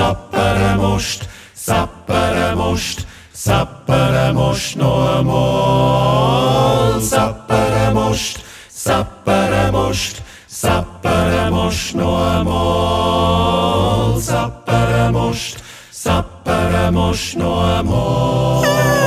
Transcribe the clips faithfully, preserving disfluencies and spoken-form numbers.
Sappermost, Sappermost, Sappermost noch einmal. Sappermost, Sappermost, Sappermost noch einmal. Sappermost, Sappermost noch einmal.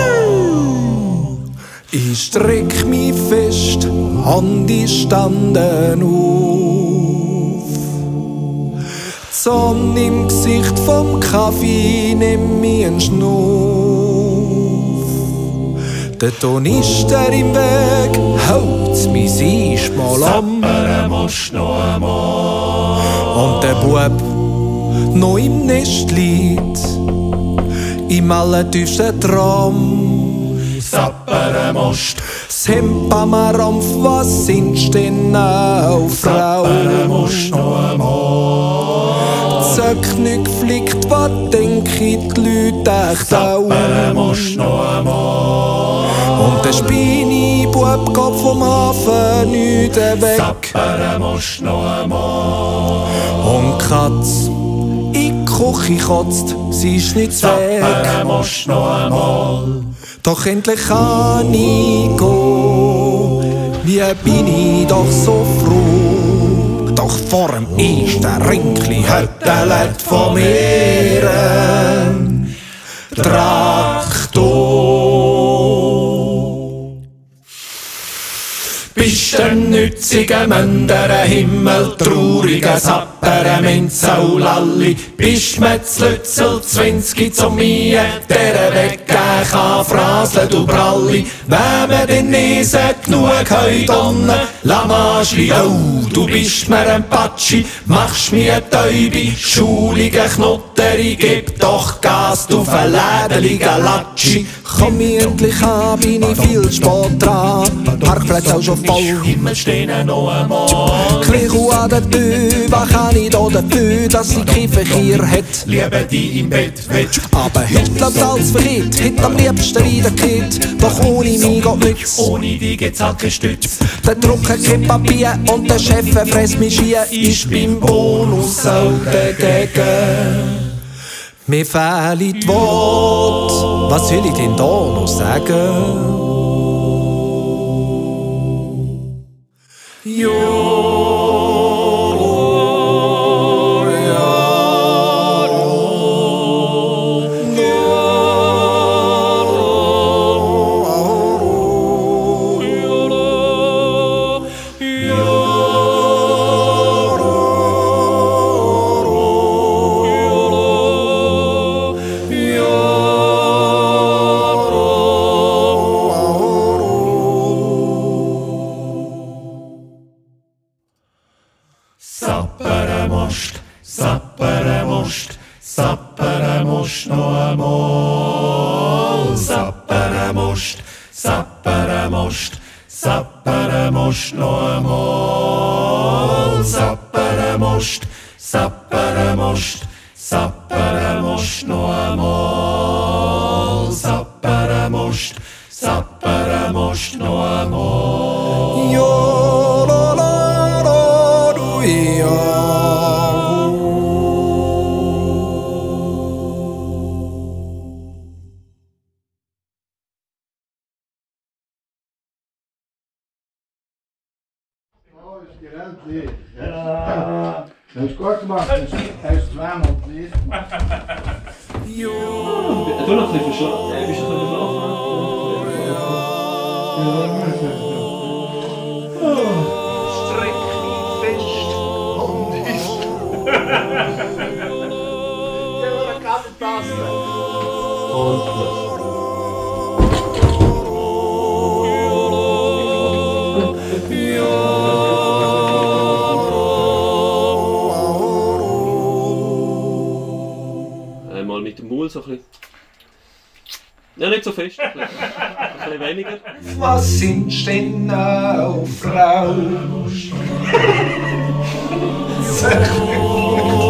Ich streck mich fest, Hände standen auf. Die Sonne im Gesicht vom Kaffee nimmt mir einen Schnuff. Der Tonister im Weg haut mich sich mal an. Sappermost noch einmal. Und der Bub noch im Nest liegt, im allertiefsten Traum. Sappermost, Das Hemd am Rampf, was sind denn auch Frau? Sappermost noch einmal. Zöcknig fliegt, was denken die Leute echt auch? Sappermost noch einmal. Und der Spini-Bub geht vom Hafen nicht weg. Sappermost noch einmal. Und die Katz in die Küche kotzt, sie ist nicht weg. Sappermost noch einmal. Doch endlich kann ich gehen, wie bin ich doch so froh. Doch vorm ersten Ringli höttelt von mir ein Traktor. Bist ein nütziger Mänderer Himmel, trauriger Sapperament, Saulalli. Bist mit Zlützel zwanzig zu mir, der weggehen kann, Frasle, du Bralli. Wenn wir den Nesen genug heute unten, Lamaschli, oh, du bist mir ein Patschi, machst mir Täubi, schulige Knotteri, gib doch Gas, du verlädelige Latschi. Komm endlich an, bin ich viel spät dran, Parkplatz auch schon voll. Himmel stehen noch einmal. Klichu an der Tür, was kann ich da dafür, dass sie kein Verkehr hat? Liebe die im Bett, wett. Aber heute läuft alles verkehrt, hätte am liebsten wieder geht, doch ohne mich geht nichts. Ohne die geht's halt gestützt. Der Drucker kein Papier und der Chef fresst mich schier. Ich bin Bonus auch dagegen. Mir fehlen die Worte, was soll ich denn da noch sagen? Sappermost, Sappermost, Sappermost noch einmal. Sappermost, Sappermost, Sappermost noch einmal. Sappermost, Sappermost, Sappermost noch einmal. Sappermost, Sappermost noch einmal. Jo, la, la, la, du, ja. Oh, ist die Welt leer. Ja. Das ist gut gemacht. Das ist zweimal gelesen. Jo. Du noch ein bisschen verschlafen. Bist du so verschlafen? Streck mich fest und ist. Ja, aber kann nicht passen. Und los. Einmal mit dem Maul so ein bisschen. Ja, nicht so fest. Ein bisschen, ein bisschen weniger. Was sind denn auch Frau?